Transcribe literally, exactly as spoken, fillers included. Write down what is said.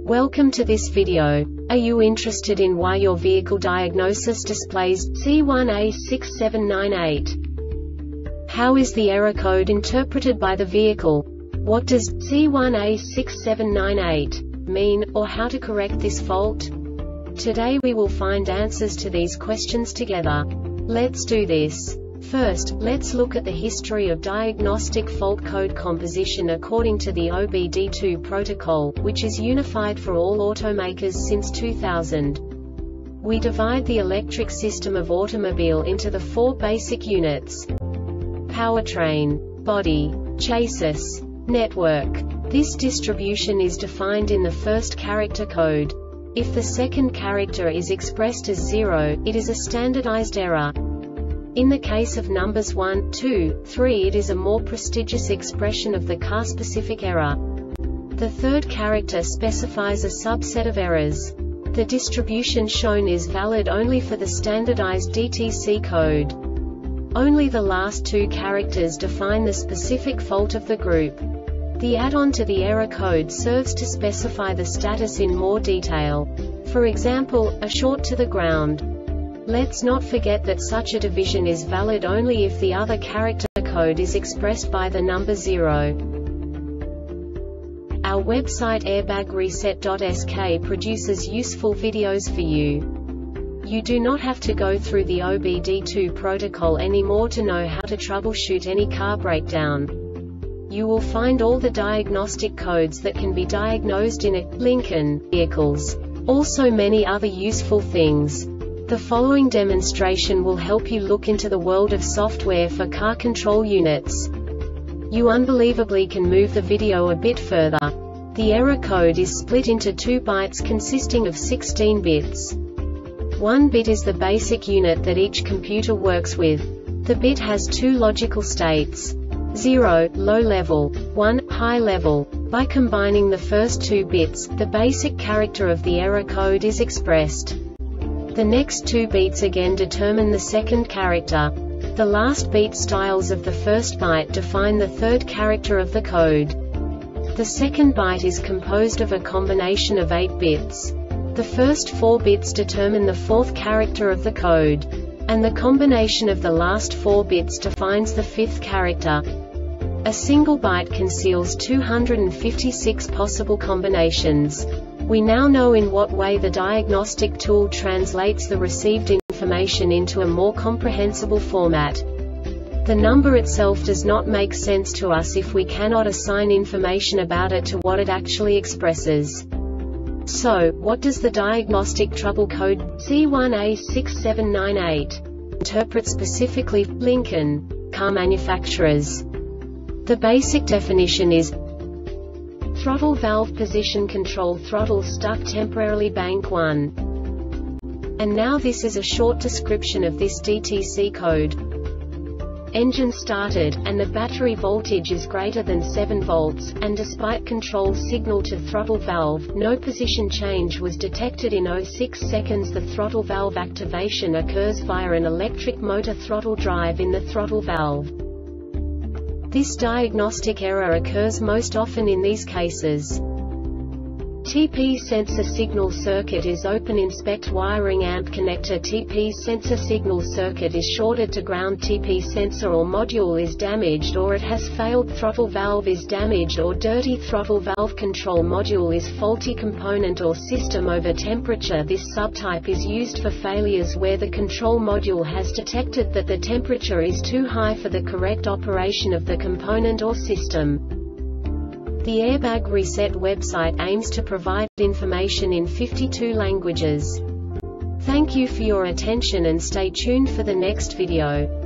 Welcome to this video. Are you interested in why your vehicle diagnosis displays C one A six seven nine eight? How is the error code interpreted by the vehicle? What does C one A six seven nine eight mean, or how to correct this fault? Today we will find answers to these questions together. Let's do this. First, let's look at the history of diagnostic fault code composition according to the O B D two protocol, which is unified for all automakers since two thousand. We divide the electric system of automobile into the four basic units: powertrain, body, chassis, network. This distribution is defined in the first character code. If the second character is expressed as zero, it is a standardized error. In the case of numbers one, two, three, it is a more prestigious expression of the car-specific error. The third character specifies a subset of errors. The distribution shown is valid only for the standardized D T C code. Only the last two characters define the specific fault of the group. The add-on to the error code serves to specify the status in more detail. For example, a short to the ground. Let's not forget that such a division is valid only if the other character code is expressed by the number zero. Our website airbag reset dot S K produces useful videos for you. You do not have to go through the O B D two protocol anymore to know how to troubleshoot any car breakdown. You will find all the diagnostic codes that can be diagnosed in a Lincoln vehicles. Also many other useful things. The following demonstration will help you look into the world of software for car control units. You unbelievably can move the video a bit further. The error code is split into two bytes consisting of sixteen bits. One bit is the basic unit that each computer works with. The bit has two logical states: zero, low level, one, high level. By combining the first two bits, the basic character of the error code is expressed. The next two beats again determine the second character. The last beat styles of the first byte define the third character of the code. The second byte is composed of a combination of eight bits. The first four bits determine the fourth character of the code. And the combination of the last four bits defines the fifth character. A single byte conceals two hundred fifty-six possible combinations. We now know in what way the diagnostic tool translates the received information into a more comprehensible format. The number itself does not make sense to us if we cannot assign information about it to what it actually expresses. So, what does the diagnostic trouble code C one A six seven nine eight interpret specifically for Lincoln car manufacturers? The basic definition is throttle valve position control throttle stuck temporarily bank one. And now this is a short description of this D T C code. Engine started, and the battery voltage is greater than seven volts, and despite control signal to throttle valve, no position change was detected in zero point six seconds. The throttle valve activation occurs via an electric motor throttle drive in the throttle valve. This diagnostic error occurs most often in these cases: T P sensor signal circuit is open, inspect wiring, amp connector T P sensor signal circuit is shorted to ground, T P sensor or module is damaged or it has failed, throttle valve is damaged or dirty, throttle valve control module is faulty, component or system over temperature. This subtype is used for failures where the control module has detected that the temperature is too high for the correct operation of the component or system. The Airbag Reset website aims to provide information in fifty-two languages. Thank you for your attention and stay tuned for the next video.